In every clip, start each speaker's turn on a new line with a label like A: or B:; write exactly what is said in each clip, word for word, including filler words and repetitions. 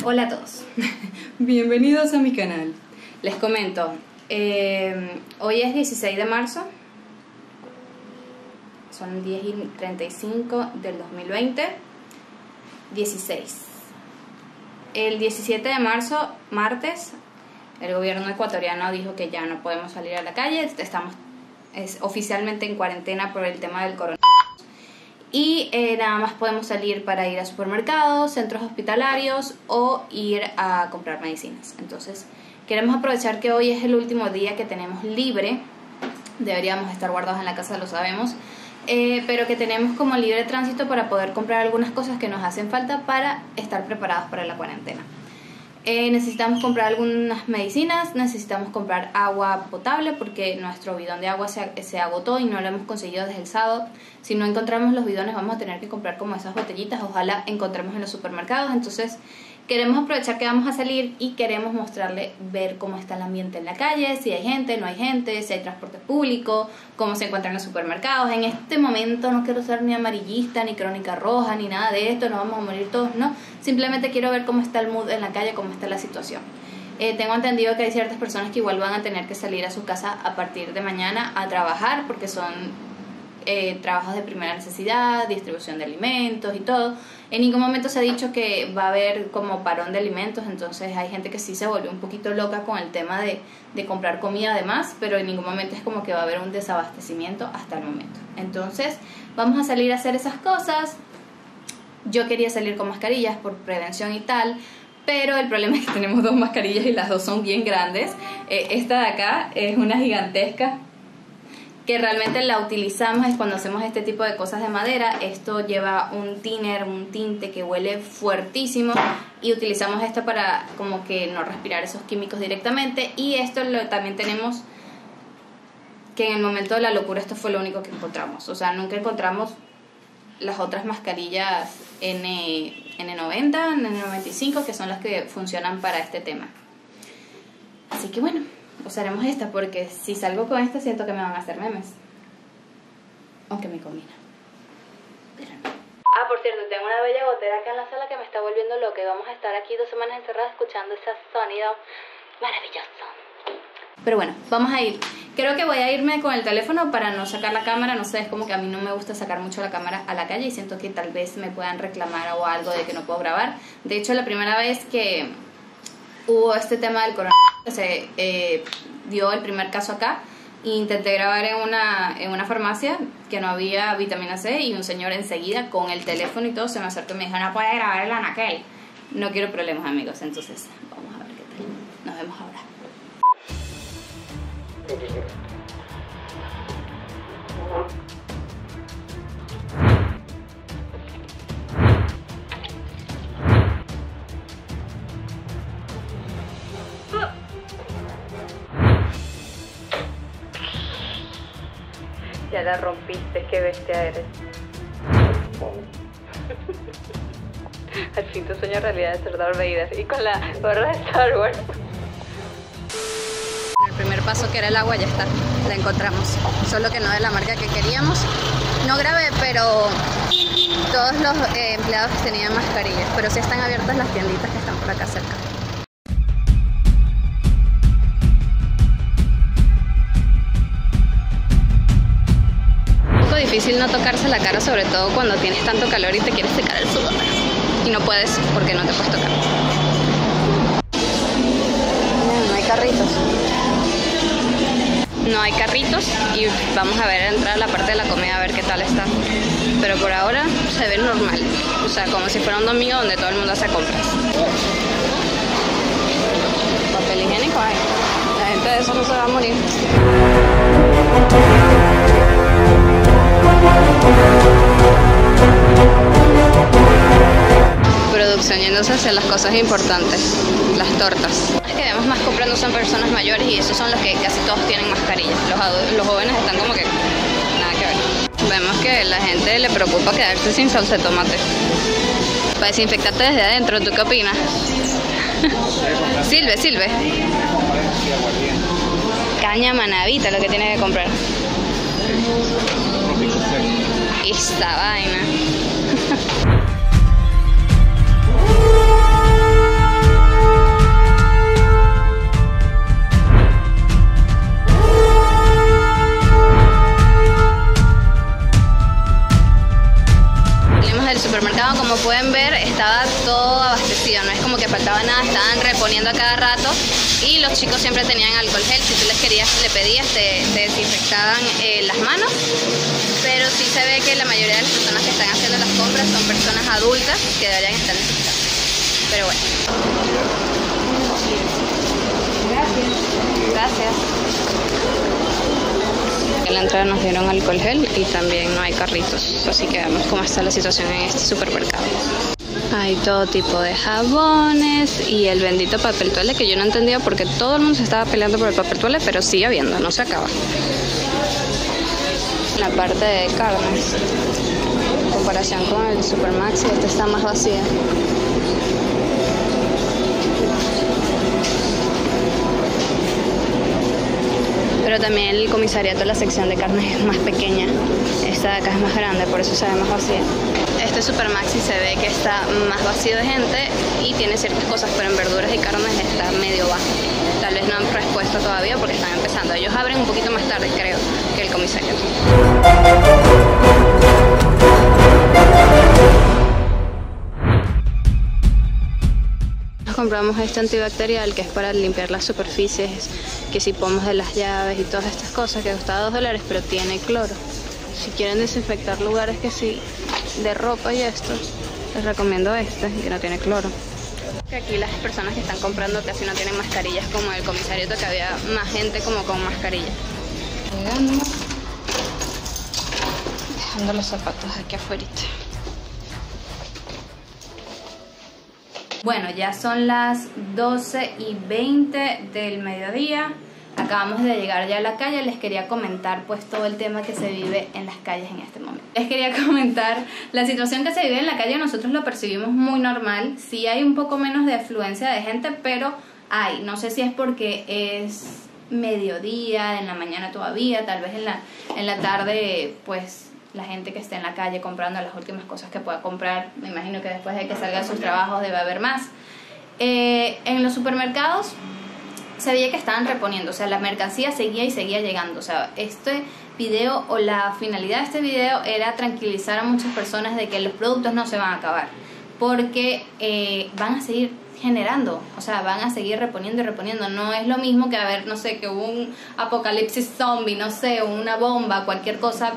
A: Hola a todos, bienvenidos a mi canal. Les comento, eh, hoy es dieciséis de marzo, son diez y treinta y cinco del dos mil veinte, dieciséis. El diecisiete de marzo, martes, el gobierno ecuatoriano dijo que ya no podemos salir a la calle, estamos es, oficialmente en cuarentena por el tema del coronavirus. Y eh, nada más podemos salir para ir a supermercados, centros hospitalarios o ir a comprar medicinas. Entonces, queremos aprovechar que hoy es el último día que tenemos libre. Deberíamos estar guardados en la casa, lo sabemos. Eh, pero que tenemos como libre tránsito para poder comprar algunas cosas que nos hacen falta para estar preparados para la cuarentena. Eh, necesitamos comprar algunas medicinas, necesitamos comprar agua potable porque nuestro bidón de agua se, se agotó y no lo hemos conseguido desde el sábado. Si no encontramos los bidones vamos a tener que comprar como esas botellitas, ojalá encontremos en los supermercados. Entonces queremos aprovechar que vamos a salir y queremos mostrarle, ver cómo está el ambiente en la calle, si hay gente, no hay gente, si hay transporte público, cómo se encuentran los supermercados. En este momento no quiero ser ni amarillista, ni crónica roja, ni nada de esto, nos vamos a morir todos, no. Simplemente quiero ver cómo está el mood en la calle, cómo está la situación. Eh, tengo entendido que hay ciertas personas que igual van a tener que salir a su casa a partir de mañana a trabajar porque son eh, trabajos de primera necesidad, distribución de alimentos y todo. En ningún momento se ha dicho que va a haber como parón de alimentos, entonces hay gente que sí se volvió un poquito loca con el tema de, de comprar comida además, pero en ningún momento es como que va a haber un desabastecimiento hasta el momento. Entonces vamos a salir a hacer esas cosas. Yo quería salir con mascarillas por prevención y tal, pero el problema es que tenemos dos mascarillas y las dos son bien grandes. Eh, esta de acá es una gigantesca que realmente la utilizamos es cuando hacemos este tipo de cosas de madera. Esto lleva un thinner, un tinte que huele fuertísimo y utilizamos esto para como que no respirar esos químicos directamente. Y esto lo, también tenemos que en el momento de la locura esto fue lo único que encontramos, o sea, nunca encontramos las otras mascarillas N noventa, N noventa y cinco, que son las que funcionan para este tema. Así que bueno, usaremos esta porque si salgo con esta siento que me van a hacer memes. Aunque me combina. Pero no. Ah, por cierto, tengo una bella gotera acá en la sala que me está volviendo loca. Y vamos a estar aquí dos semanas encerradas escuchando ese sonido maravilloso. Pero bueno, vamos a ir. Creo que voy a irme con el teléfono para no sacar la cámara. No sé, es como que a mí no me gusta sacar mucho la cámara a la calle y siento que tal vez me puedan reclamar o algo de que no puedo grabar. De hecho, la primera vez que hubo este tema del coronavirus, se eh, dio el primer caso acá, e intenté grabar en una, en una farmacia que no había vitamina C y un señor enseguida con el teléfono y todo se me acercó y me dijo: no puede grabar el anaquel. No quiero problemas, amigos, entonces vamos a ver qué tal. Nos vemos ahora. Ya la rompiste, qué bestia eres. Al fin tu sueño realidad de ser Darth Vader y con la gorra de Star Wars. El primer paso, que era el agua, ya está, la encontramos. Solo que no de la marca que queríamos. No grabé, pero todos los eh, empleados tenían mascarillas, pero sí están abiertas las tienditas que están por acá cerca. Difícil no tocarse la cara, sobre todo cuando tienes tanto calor y te quieres secar el sudor y no puedes porque no te puedes tocar. No hay carritos. No hay carritos y vamos a ver entrar a la parte de la comida a ver qué tal está. Pero por ahora se ve normal, o sea, como si fuera un domingo donde todo el mundo hace compras. Papel higiénico hay. La gente de eso no se va a morir. Producción yéndose hacia las cosas importantes, las tortas. Los que vemos más comprando son personas mayores y esos son los que casi todos tienen mascarillas. Los, los jóvenes están como que nada que ver. Vemos que la gente le preocupa quedarse sin salsa de tomate. Para desinfectarte desde adentro, ¿tú qué opinas? Silve, Silve. Caña manavita lo que tiene que comprar. Esta vaina. como pueden ver, estaba todo abastecido, no es como que faltaba nada, estaban reponiendo a cada rato y los chicos siempre tenían alcohol gel. Si tú les querías, le pedías, te, te desinfectaban eh, las manos, pero sí se ve que la mayoría de las personas que están haciendo las compras son personas adultas que deberían estar en sus casas. Pero bueno. Gracias. Gracias. En la entrada nos dieron alcohol gel y también no hay carritos, así que vemos cómo está la situación en este supermercado. Hay todo tipo de jabones y el bendito papel toalé, que yo no entendía porque todo el mundo se estaba peleando por el papel toalé, pero sigue habiendo, no se acaba. La parte de carnes, en comparación con el Supermaxi, este está más vacío. Pero también el comisariato, la sección de carnes es más pequeña. Esta de acá es más grande, por eso se ve más vacía. Este Supermaxi se ve que está más vacío de gente y tiene ciertas cosas, pero en verduras y carnes está medio bajo. Tal vez no han respuesto todavía porque están empezando. Ellos abren un poquito más tarde, creo, que el comisariato. Compramos este antibacterial que es para limpiar las superficies, que si pomos de las llaves y todas estas cosas, que costaba dos dólares, pero tiene cloro. Si quieren desinfectar lugares que sí, de ropa y esto, les recomiendo este, que no tiene cloro. Aquí las personas que están comprando casi no tienen mascarillas, como el comisariato, que había más gente como con mascarilla. Llegando, dejando los zapatos aquí afuera. Bueno, ya son las doce y veinte del mediodía. Acabamos de llegar ya a la calle. Les quería comentar pues todo el tema que se vive en las calles en este momento. Les quería comentar la situación que se vive en la calle. Nosotros lo percibimos muy normal. Sí hay un poco menos de afluencia de gente, pero hay. No sé si es porque es mediodía, en la mañana todavía, tal vez en la, en la tarde pues la gente que esté en la calle comprando las últimas cosas que pueda comprar. Me imagino que después de que salga de sus trabajos debe haber más. Eh, en los supermercados se veía que estaban reponiendo, o sea, la mercancía seguía y seguía llegando. O sea, este video, o la finalidad de este video, era tranquilizar a muchas personas de que los productos no se van a acabar, porque eh, van a seguir generando, o sea, van a seguir reponiendo y reponiendo. No es lo mismo que haber, no sé, que hubo un apocalipsis zombie, no sé, una bomba, cualquier cosa.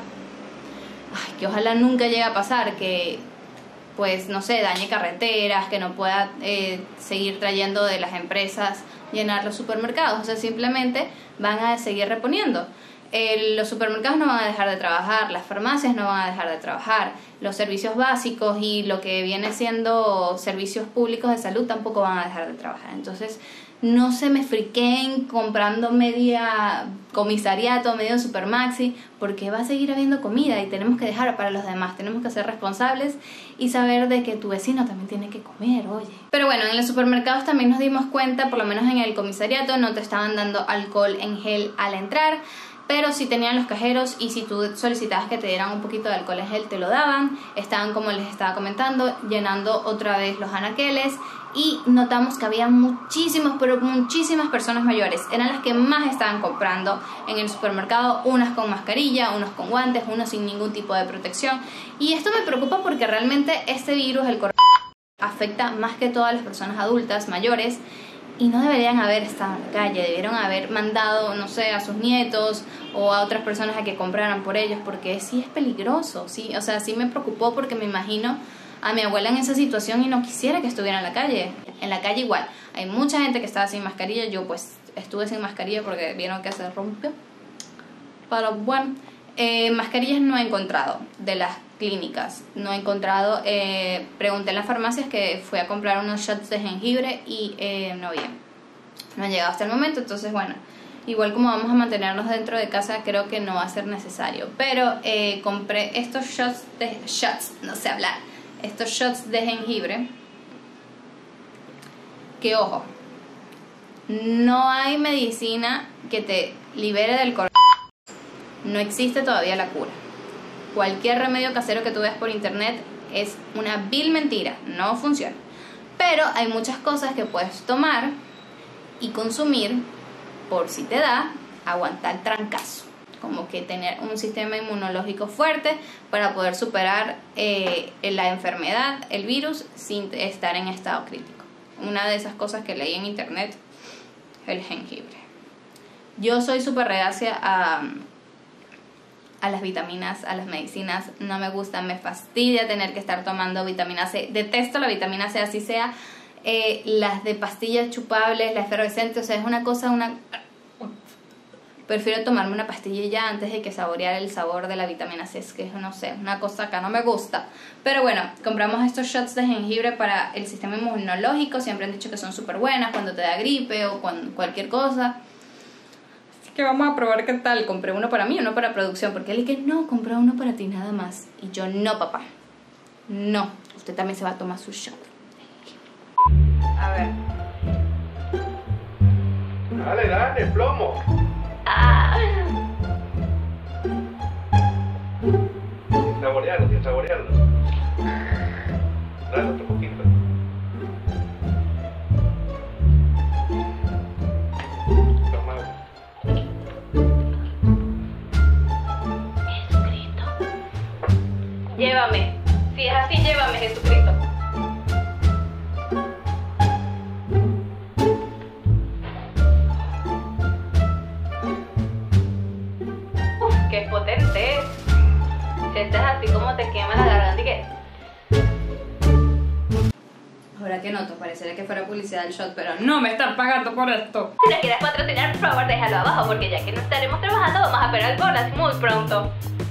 A: Ay, que ojalá nunca llegue a pasar, que pues no sé, dañe carreteras, que no pueda eh, seguir trayendo de las empresas, llenar los supermercados. O sea, simplemente van a seguir reponiendo. Eh, los supermercados no van a dejar de trabajar, las farmacias no van a dejar de trabajar, los servicios básicos y lo que viene siendo servicios públicos de salud tampoco van a dejar de trabajar. Entonces, no se me friquen comprando media comisariato, medio Supermaxi, porque va a seguir habiendo comida y tenemos que dejar para los demás. Tenemos que ser responsables y saber de que tu vecino también tiene que comer, oye. Pero bueno, en los supermercados también nos dimos cuenta, por lo menos en el comisariato, no te estaban dando alcohol en gel al entrar, pero sí tenían los cajeros, y si tú solicitabas que te dieran un poquito de alcohol en gel, te lo daban. Estaban, como les estaba comentando, llenando otra vez los anaqueles, y notamos que había muchísimos, pero muchísimas personas mayores. Eran las que más estaban comprando en el supermercado, unas con mascarilla, unos con guantes, unos sin ningún tipo de protección. Y esto me preocupa porque realmente este virus, el coronavirus, afecta más que todo a las personas adultas, mayores, y no deberían haber estado en la calle. Debieron haber mandado, no sé, a sus nietos o a otras personas a que compraran por ellos, porque sí es peligroso, sí, o sea, sí me preocupó, porque me imagino a mi abuela en esa situación y no quisiera que estuviera en la calle. En la calle igual, hay mucha gente que estaba sin mascarilla. Yo pues estuve sin mascarilla porque vieron que se rompió. Pero bueno, eh, mascarillas no he encontrado de las clínicas, no he encontrado. Eh, pregunté en las farmacias, que fui a comprar unos shots de jengibre y eh, no había, no han llegado hasta el momento. Entonces bueno, igual como vamos a mantenernos dentro de casa, creo que no va a ser necesario. Pero eh, compré estos shots de shots, no sé hablar, estos shots de jengibre, que ojo, no hay medicina que te libere del coronavirus. No existe todavía la cura. Cualquier remedio casero que tú veas por internet es una vil mentira, no funciona. Pero hay muchas cosas que puedes tomar y consumir por si te da, aguantar trancazo. como que tener un sistema inmunológico fuerte para poder superar eh, la enfermedad, el virus, sin estar en estado crítico. Una de esas cosas que leí en internet, el jengibre. Yo soy súper reacia a, a las vitaminas, a las medicinas, no me gusta, me fastidia tener que estar tomando vitamina C, detesto la vitamina C, así sea eh, las de pastillas chupables, la efervescente, o sea, es una cosa, una... Prefiero tomarme una pastilla ya antes de que saborear el sabor de la vitamina C, es que no sé, una cosa que no me gusta. Pero bueno, compramos estos shots de jengibre para el sistema inmunológico, siempre han dicho que son súper buenas cuando te da gripe o cuando, cualquier cosa. Así que vamos a probar qué tal. Compré uno para mí, uno para producción, porque él dice, no, compré uno para ti nada más. Y yo, no, papá, no, usted también se va a tomar su shot. A ver.
B: Dale, dale, plomo.
A: Ah.
B: Sin saborearlo, sin saborearlo. Dale otro poquito. Toma.
A: Jesucristo. Llévame. Si es así, llévame, Jesucristo. Qué potente es. Sientes así como te quema la garganta y que... Ahora que noto, parecería que fuera publicidad del shot, pero no me están pagando por esto. Si nos quieres patrocinar, por favor déjalo abajo, porque ya que no estaremos trabajando vamos a pegar bolas muy pronto.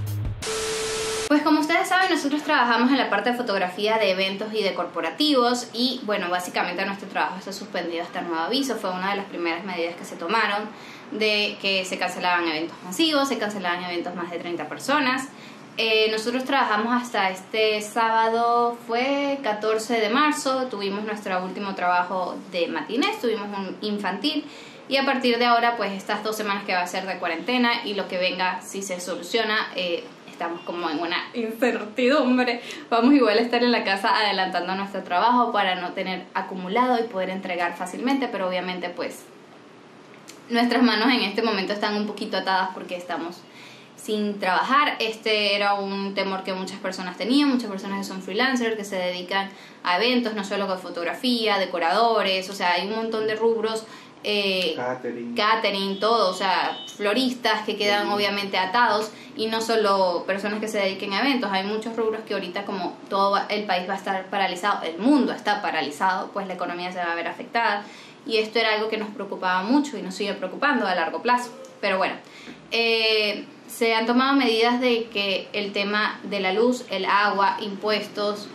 A: Pues como ustedes saben, nosotros trabajamos en la parte de fotografía de eventos y de corporativos y bueno, básicamente nuestro trabajo está suspendido hasta nuevo aviso. Fue una de las primeras medidas que se tomaron de que se cancelaban eventos masivos, se cancelaban eventos más de treinta personas. Eh, nosotros trabajamos hasta este sábado, fue catorce de marzo, tuvimos nuestro último trabajo de matinés, tuvimos un infantil y a partir de ahora pues estas dos semanas que va a ser de cuarentena y lo que venga si se soluciona, eh, estamos como en una incertidumbre, vamos igual a estar en la casa adelantando nuestro trabajo para no tener acumulado y poder entregar fácilmente, pero obviamente pues nuestras manos en este momento están un poquito atadas porque estamos sin trabajar. Este era un temor que muchas personas tenían, muchas personas que son freelancers, que se dedican a eventos, no solo con fotografía, decoradores, o sea, hay un montón de rubros, eh,
B: Catering.
A: catering, todo, o sea, floristas que quedan obviamente atados y no solo personas que se dediquen a eventos, hay muchos rubros que ahorita como todo el país va a estar paralizado, el mundo está paralizado, pues la economía se va a ver afectada y esto era algo que nos preocupaba mucho y nos sigue preocupando a largo plazo, pero bueno, eh, se han tomado medidas de que el tema de la luz, el agua, impuestos,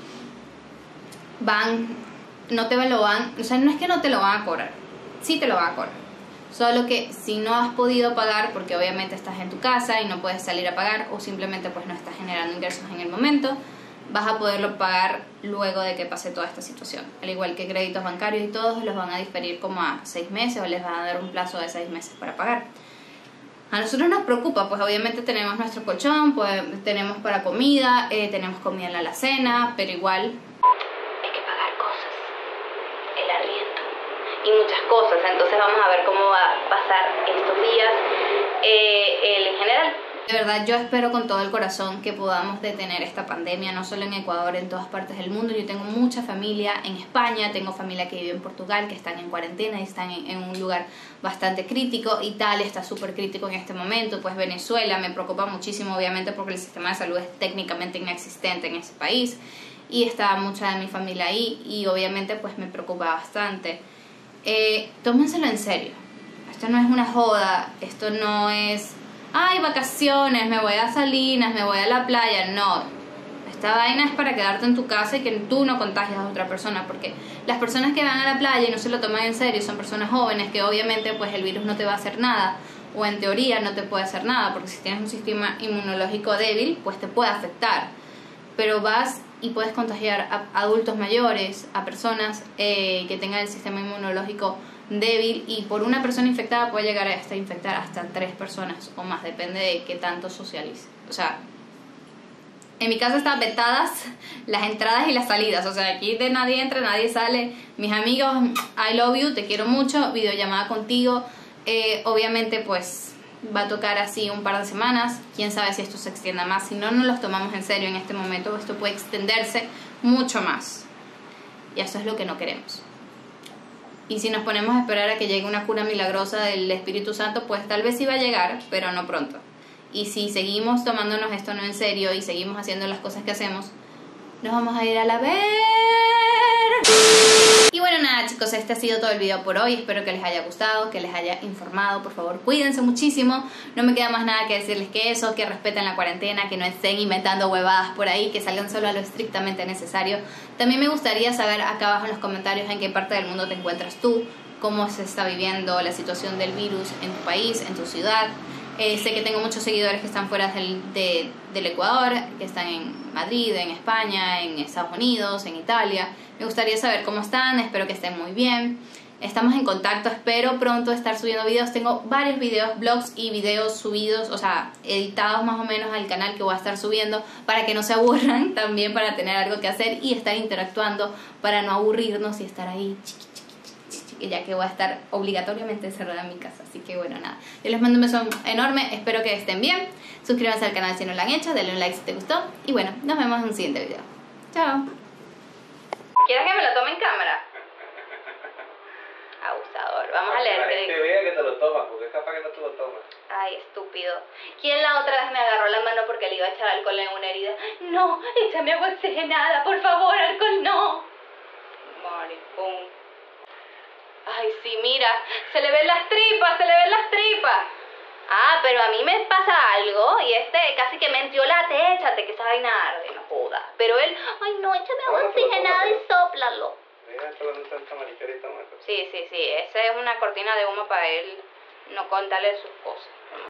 A: van, no te lo van, o sea, no es que no te lo van a cobrar, sí te lo van a cobrar, solo que si no has podido pagar porque obviamente estás en tu casa y no puedes salir a pagar o simplemente pues no estás generando ingresos en el momento, vas a poderlo pagar luego de que pase toda esta situación, al igual que créditos bancarios y todos los van a diferir como a seis meses o les van a dar un plazo de seis meses para pagar. A nosotros nos preocupa, pues obviamente tenemos nuestro colchón, pues tenemos para comida, eh, tenemos comida en la alacena, pero igual hay que pagar cosas, el arriendo y muchas cosas. Entonces vamos a ver cómo va a pasar estos días eh, el, en general. De verdad, yo espero con todo el corazón que podamos detener esta pandemia, no solo en Ecuador, en todas partes del mundo. Yo tengo mucha familia en España, tengo familia que vive en Portugal, que están en cuarentena y están en, en un lugar bastante crítico. Italia está súper crítico en este momento, pues Venezuela me preocupa muchísimo, obviamente, porque el sistema de salud es técnicamente inexistente en ese país. Y está mucha de mi familia ahí y obviamente pues me preocupa bastante. Eh, tómenselo en serio, esto no es una joda, esto no es... ay, vacaciones, me voy a Salinas, me voy a la playa. No, esta vaina es para quedarte en tu casa y que tú no contagies a otra persona, porque las personas que van a la playa y no se lo toman en serio son personas jóvenes que obviamente pues el virus no te va a hacer nada, o en teoría no te puede hacer nada, porque si tienes un sistema inmunológico débil pues te puede afectar, pero vas y puedes contagiar a adultos mayores, a personas eh, que tengan el sistema inmunológico débil, y por una persona infectada puede llegar a hasta infectar hasta tres personas o más, depende de qué tanto socialice. O sea, en mi casa están vetadas las entradas y las salidas, o sea, aquí de nadie entra, nadie sale. Mis amigos, I love you, te quiero mucho, videollamada contigo, eh, obviamente pues va a tocar así un par de semanas, quién sabe si esto se extienda más, si no nos los tomamos en serio en este momento, esto puede extenderse mucho más, y eso es lo que no queremos. Y si nos ponemos a esperar a que llegue una cura milagrosa del Espíritu Santo, pues tal vez sí va a llegar, pero no pronto. Y si seguimos tomándonos esto no en serio y seguimos haciendo las cosas que hacemos, nos vamos a ir a la ver. Y bueno, nada chicos, este ha sido todo el video por hoy. Espero que les haya gustado, que les haya informado. Por favor, cuídense muchísimo. No me queda más nada que decirles que eso, que respeten la cuarentena, que no estén inventando huevadas por ahí, que salgan solo a lo estrictamente necesario. También me gustaría saber acá abajo en los comentarios en qué parte del mundo te encuentras tú, cómo se está viviendo la situación del virus en tu país, en tu ciudad. Eh, sé que tengo muchos seguidores que están fuera del, de, del Ecuador, que están en Madrid, en España, en Estados Unidos, en Italia. Me gustaría saber cómo están, espero que estén muy bien. Estamos en contacto, espero pronto estar subiendo videos. Tengo varios videos, blogs y videos subidos, o sea, editados más o menos al canal que voy a estar subiendo para que no se aburran, también para tener algo que hacer y estar interactuando, para no aburrirnos y estar ahí chiqui, ya que voy a estar obligatoriamente encerrada en mi casa. Así que bueno, nada, yo les mando un beso enorme, espero que estén bien. Suscríbanse al canal si no lo han hecho, denle un like si te gustó. Y bueno, nos vemos en un siguiente video. Chao. ¿Quieres que me lo tome en cámara? Abusador. Vamos a leer.
B: Que la gente vea que te lo tomas, porque es capaz que no te lo tomas.
A: Ay, estúpido. ¿Quién la otra vez me agarró la mano porque le iba a echar alcohol en una herida? No, échame agua oxigenada, por favor, alcohol no. Maricón. Ay, sí, mira, se le ven las tripas, se le ven las tripas. Ah, pero a mí me pasa algo y este casi que me entiolate, échate que esa vaina arde, no joda. Pero él, ay no, échame agua oxigenada y sóplalo. Sí, sí, sí, esa es una cortina de humo para él no contarle sus cosas.